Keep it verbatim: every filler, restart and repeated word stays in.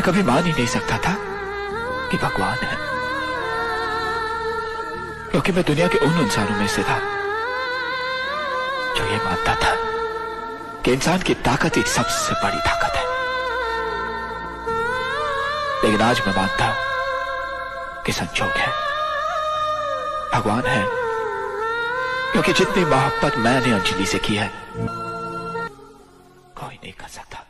कभी मान ही नहीं सकता था कि भगवान है, क्योंकि मैं दुनिया के उन इंसानों में से था जो ये मानता था कि इंसान की ताकत ही सबसे बड़ी ताकत है। लेकिन आज मैं मानता हूं कि संजोग है, भगवान है, क्योंकि जितनी मोहब्बत मैंने अंजलि से की है कोई नहीं कर सकता।